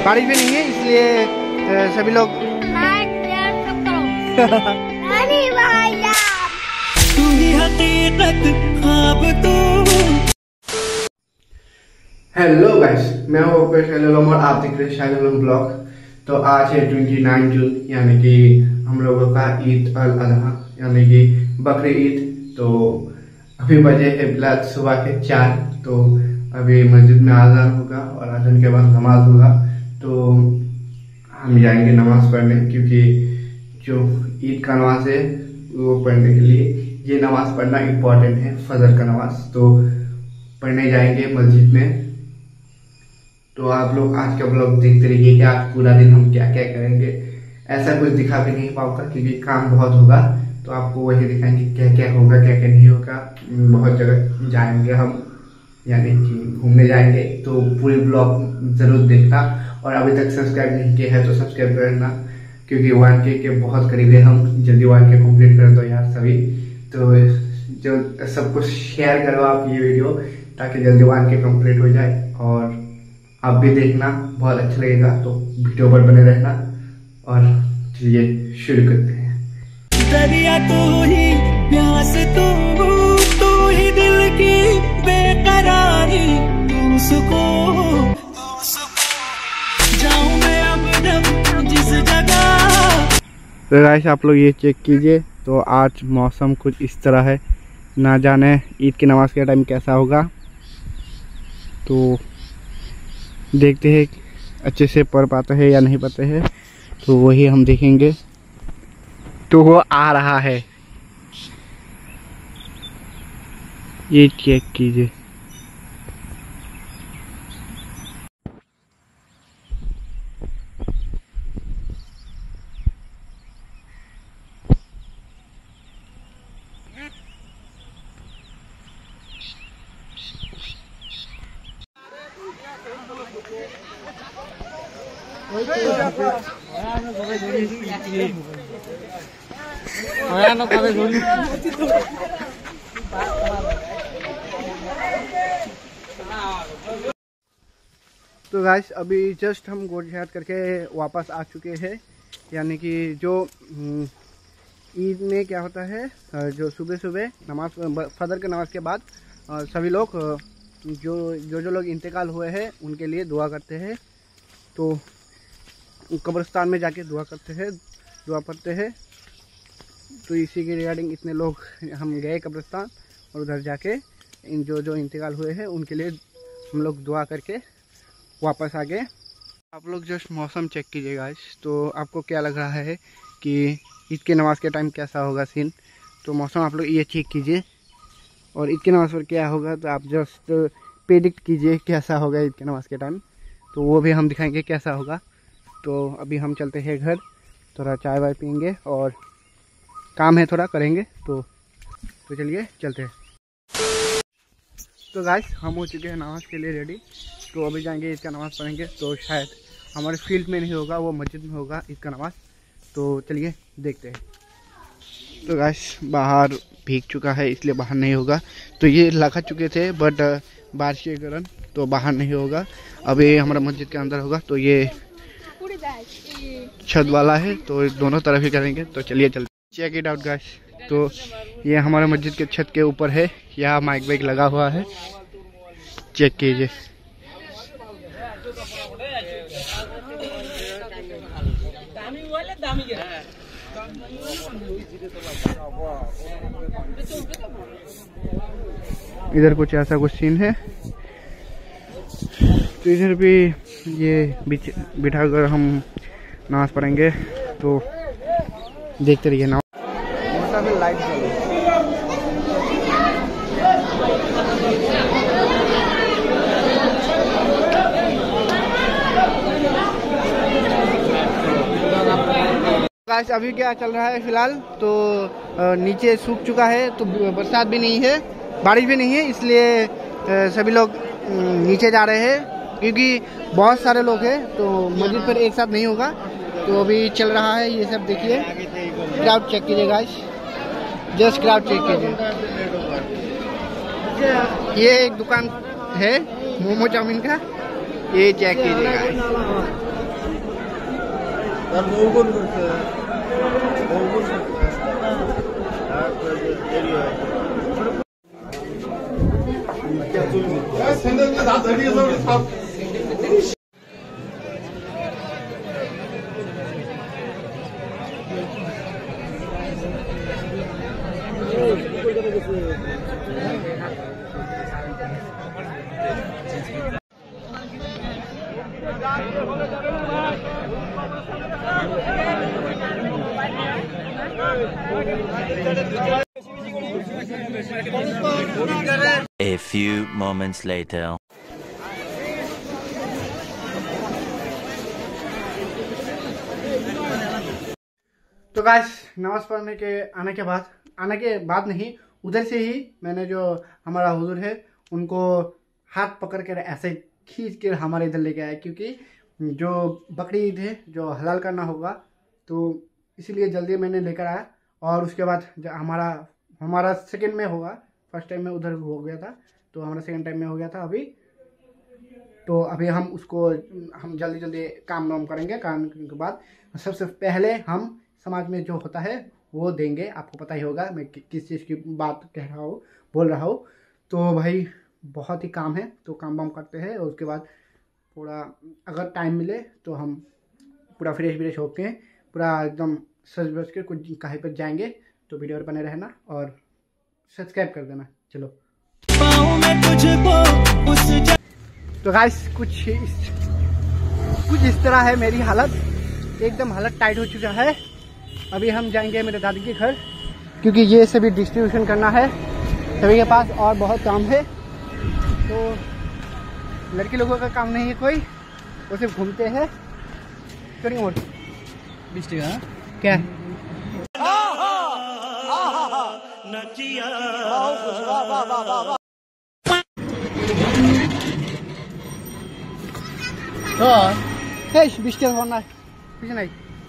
बारिश भी नहीं है इसलिए सभी लोग हेलो गाइस, मैं हूँ और आप देख रहे हैं शायद ब्लॉग। तो आज है 29 जून यानी कि हम लोगों का ईद अल अजहा यानी कि बकरी ईद। तो अभी बजे है बिलात सुबह के 4। तो अभी मस्जिद में आज़ान होगा और आज़ान के बाद नमाज होगा। तो हम जाएंगे नमाज पढ़ने, क्योंकि जो ईद का नमाज है वो पढ़ने के लिए ये नमाज पढ़ना इम्पोर्टेंट है, फजर का नमाज। तो पढ़ने जाएंगे मस्जिद में। तो आप लोग आज का ब्लॉग देखते रहिए कि आज पूरा दिन हम क्या क्या करेंगे। ऐसा कुछ दिखा भी नहीं पाऊंगा क्योंकि काम बहुत होगा, तो आपको वही दिखाएंगे क्या क्या होगा क्या क्या नहीं होगा। बहुत जगह जाएंगे हम, यानी कि घूमने जाएंगे। तो पूरी ब्लॉग जरूर देखना, और अभी तक सब्सक्राइब नहीं किया है तो सब्सक्राइब करना, क्योंकि 1K के बहुत करीब है हम। जल्दी 1K कंप्लीट कर दो यार सभी। तो जो सब कुछ शेयर करो आप ये वीडियो, ताकि जल्दी 1K कंप्लीट हो जाए। और आप भी देखना, बहुत अच्छा लगेगा। तो वीडियो पर बने रहना, और चलिए शुरू करते हैं। दरिया तू ही, प्यास तू ही दिल की बेकरारी, तू सुकून जाऊं मैं अब जब जिस जगह। तो गाइस आप लोग ये चेक कीजिए। तो आज मौसम कुछ इस तरह है, ना जाने ईद की नमाज के टाइम कैसा होगा। तो देखते हैं अच्छे से पढ़ पाते हैं या नहीं पाते हैं, तो वही हम देखेंगे। तो वो आ रहा है, ये चेक कीजिए। तो गाइस अभी जस्ट हम गोरजियात करके वापस आ चुके हैं। यानी कि जो ईद में क्या होता है, जो सुबह सुबह नमाज फजर के नमाज के बाद सभी लोग जो लोग इंतकाल हुए हैं उनके लिए दुआ करते हैं। तो कब्रिस्तान में जाके दुआ करते हैं, दुआ पढ़ते हैं। तो इसी के रिगार्डिंग इतने लोग हम गए कब्रिस्तान, और उधर जाके इन जो इंतकाल हुए हैं उनके लिए हम लोग दुआ करके वापस आ गए। आप लोग जस्ट मौसम चेक कीजिए गाइस। तो आपको क्या लग रहा है कि ईद की नमाज के टाइम कैसा होगा सीन। तो मौसम आप लोग ये चेक कीजिए, और ईद की नमाज पर क्या होगा तो आप जस्ट प्रेडिक्ट कीजिए कैसा होगा ईद की नमाज के टाइम। तो वो भी हम दिखाएंगे कैसा होगा। तो अभी हम चलते हैं घर, थोड़ा चाय वाय पियेंगे और काम है थोड़ा करेंगे। तो चलिए चलते हैं। तो गाइस हम हो चुके हैं नमाज के लिए रेडी। तो अभी जाएंगे ईद का नमाज़ पढ़ेंगे। तो शायद हमारे फील्ड में नहीं होगा, वो मस्जिद में होगा ईद का नमाज़। तो चलिए देखते हैं। तो गाइस बाहर भीग चुका है इसलिए बाहर नहीं होगा। तो ये लगा चुके थे बट बारिश के कारण तो बाहर नहीं होगा। अभी हमारा मस्जिद के अंदर होगा। तो ये छत वाला है, तो दोनों तरफ ही करेंगे। तो चलिए चलते, चेक इट आउट गाइस। तो ये हमारा मस्जिद के छत के ऊपर है, यहाँ माइक वाइक लगा हुआ है, चेक कीजिए। इधर कुछ ऐसा कुछ सीन है। तो इधर भी ये बिठा कर हम नमाज पढ़ेंगे। तो देखते रहिए ना। में लाइट चले। गाइस अभी क्या चल रहा है फिलहाल, तो नीचे सूख चुका है। तो बरसात भी नहीं है, बारिश भी नहीं है, इसलिए सभी लोग नीचे जा रहे हैं, क्योंकि बहुत सारे लोग हैं। तो मस्जिद पर एक साथ नहीं होगा। तो अभी चल रहा है ये सब, देखिए क्राउड चेक कीजिए गाइस, जस्ट क्राउड चेक कीजिए। ये एक दुकान है मोमो चाउमीन का, ये चेक कीजिए guys. A few moments later. तो गाइस नमाज पढ़ने के आने के बाद नहीं, उधर से ही मैंने जो हमारा हुजूर है उनको हाथ पकड़ कर ऐसे खींच कर हमारे इधर लेके आया, क्योंकि जो बकरी ईद है जो हलाल करना होगा, तो इसीलिए जल्दी मैंने लेकर आया। और उसके बाद हमारा सेकंड में होगा, फर्स्ट टाइम में उधर हो गया था, तो हमारा सेकंड टाइम में हो गया था अभी। तो अभी हम जल्दी काम वाम करेंगे। काम के बाद सबसे पहले हम समाज में जो होता है वो देंगे। आपको पता ही होगा मैं किस चीज़ की बात बोल रहा हूँ। तो भाई बहुत ही काम है, तो काम वाम करते हैं। और उसके बाद पूरा अगर टाइम मिले तो हम पूरा फ्रेश होके पूरा एकदम सज बज के कुछ कहीं पर जाएंगे। तो वीडियो पर बने रहना और सब्सक्राइब कर देना। चलो तो गाइस कुछ इस तरह है मेरी हालत, एकदम हालत टाइट हो चुका है। अभी हम जाएंगे मेरे दादी के घर, क्योंकि ये सभी डिस्ट्रीब्यूशन करना है सभी के पास, और बहुत काम है। तो लड़की लोगों का काम नहीं है कोई, वो सिर्फ घूमते हैं। क्या बिस्टे होना है कुछ नहीं।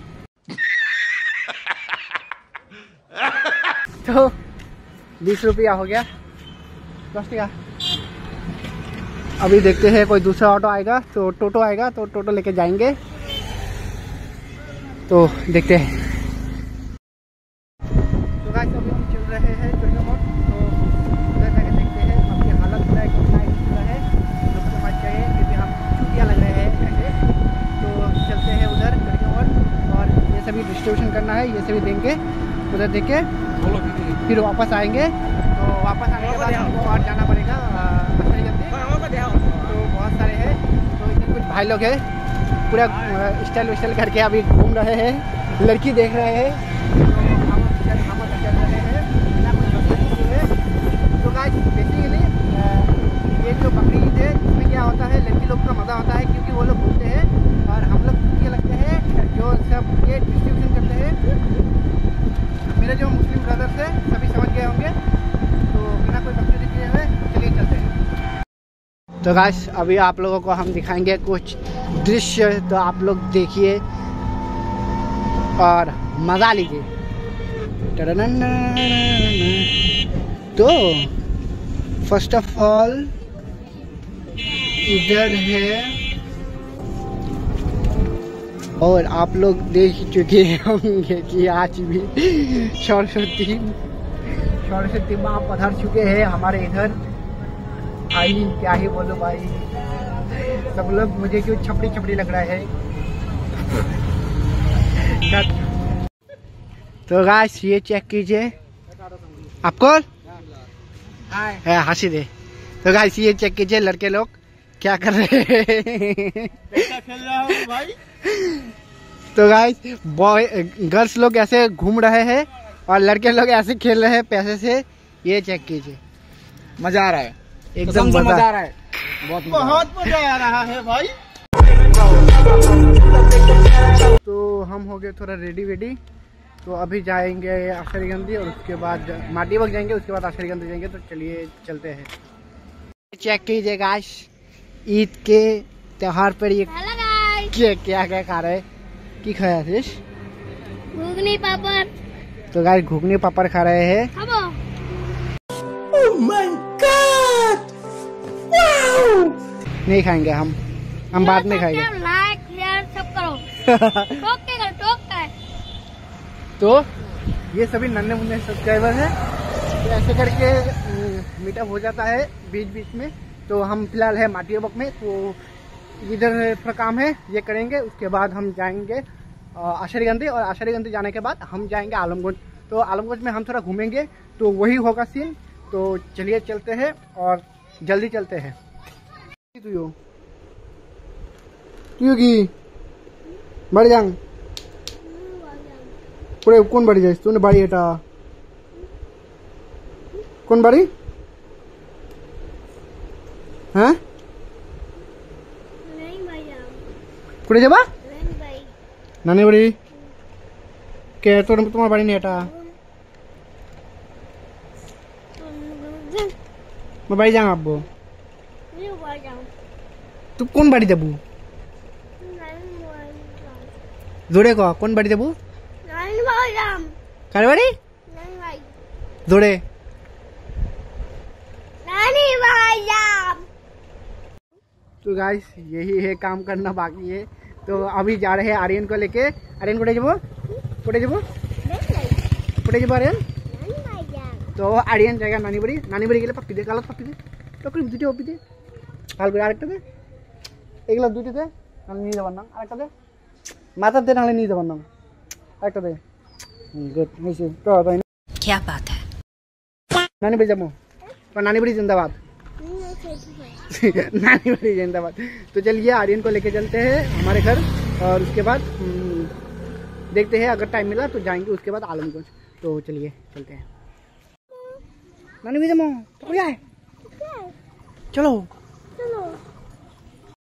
तो 20 रुपया हो गया 10 टका। अभी देखते हैं कोई दूसरा ऑटो आएगा, तो टोटो आएगा तो टोटो लेके जाएंगे। तो देखते हैं। तो गाइस अभी हम चल रहे हैं चोरिया मोड़, तो उधर जाके देखते हैं। अपनी हालत पूरा एकदम टाइट चुका है, लोग समझ गए क्योंकि हम छुट्टियाँ लग रहे हैं ऐसे। तो चलते हैं उधर चोरिया मोड़, और ये सभी डिस्ट्रीब्यूशन करना है, ये सभी देंगे। उधर देख के फिर वापस आएंगे। तो वापस आने के बाद हमको और जाना पड़ेगा तो बहुत सारे हैं। तो इधर कुछ भाई लोग हैं पूरा स्टाइल करके अभी घूम रहे हैं, लड़की देख रहे हैं। तो हम चल रहे हैं बिना कुछ बदलाव हुए। तो गाइस बेसिकली ये जो बकरी ईद है इसमें क्या होता है, लड़की लोग का मज़ा होता है, क्योंकि वो लोग घूमते हैं और हम लोग छुट्टियाँ लगते हैं जो सब ये डिस्ट्रीब्यूशन करते हैं। मेरे जो मुस्लिम ब्रदर्स हैं सभी समझ गए होंगे। तो बिना कोई बकचोदी किए हुए चलिए चलते हैं। तो गाइस अभी आप लोगों को हम दिखाएंगे कुछ दृश्य, तो आप लोग देखिए और मज़ा लीजिए। तो फर्स्ट ऑफ ऑल इधर है, और आप लोग देख चुके होंगे कि आज भी सरस्वती माँ पधार चुके हैं हमारे इधर। भाई क्या ही बोलो भाई, सब लोग मुझे क्यों छपड़ी लग रहा है। तो गाइस ये चेक कीजिए, आपको हंसी दे। तो गाइस ये चेक कीजिए लड़के लोग क्या कर रहे हैं। खेल रहा हूँ भाई। तो गाइस गर्ल्स लोग ऐसे घूम रहे हैं और लड़के लोग ऐसे खेल रहे हैं पैसे से। ये चेक कीजिए, मजा आ रहा है, एकदम मजा आ रहा है, बहुत मजा आ रहा है भाई। तो हम हो गए थोड़ा रेडी। तो अभी जाएंगे आशरीगंज और उसके बाद माटीबाग जाएंगे, उसके बाद आशरीगंज जाएंगे। तो चलिए चलते हैं। चेक कीजिए गाइस, ईद के त्योहार पर ये क्या खा रहे हैं। की खाया थे घुगनी पापड़। तो गाइस घुगनी पापड़ खा रहे हैं। Oh my God! Wow! नहीं खाएंगे हम बाद में खाएंगे। लाइक शेयर सब करो। ओके। तो ये सभी नन्हे मुन्ने सब्सक्राइबर हैं, तो ऐसे करके मीटअप हो जाता है बीच बीच में। तो हम फिलहाल है माटीबक में, तो इधर थोड़ा काम है ये करेंगे, उसके बाद हम जाएंगे आशरीगंज, और आशरीगंज जाने के बाद हम जाएंगे आलमगंज। तो आलमगंज में हम थोड़ा घूमेंगे, तो वही होगा सीन। तो चलिए चलते हैं और जल्दी चलते हैं। तुयो की बाड़ी जांग पूरे कौन बाड़ी जाइस तूने बाड़ी एटा कौन बाड़ी हाँ नहीं भैया, कुड़े जाबा नहीं भाई, नानी बाड़ी के तो तुम्हारा बाड़ी नहीं एटा मैं बाड़ी जांग आबो नहीं भैया, तू कौन बाड़ी जाबू नहीं भैया, जोड़े को कौन बाड़ी जाबू नहीं भैया, कारे बाड़ी नहीं भाई, जोड़े नहीं भैया। तो गाइस यही है, काम करना बाकी है। तो अभी जा रहे हैं आर्यन को लेके। आर्यन कोटे जाबो कोटे जाबो कोटे जाबो आर्यन। नहीं भैया, तो आर्यन जाएगा नानी बाड़ी गेले पप्पी दे गालत पप्पी दे टकरी दुटे पप्पी दे हाल করে আরেকটা দে এগুলা দুটো দে আমি নিয়ে যাবার না আরেকটা দে মাথার দে নালে নিয়ে যাবার না আরেকটা দে গুড হইছে তো তাই क्या बात है। नानी बाड़ी जाबो पर नानी बाड़ी जिंदाबाद नहीं भैया, नानी बाड़ी जिंदाबाद। तो चलिए आर्यन को लेके चलते हैं हमारे घर, और उसके बाद देखते हैं अगर टाइम मिला तो जाएंगे उसके बाद आलमगंज। तो चलिए चलते हैं। नानी बाड़ी जामो तो क्या है चलो चलो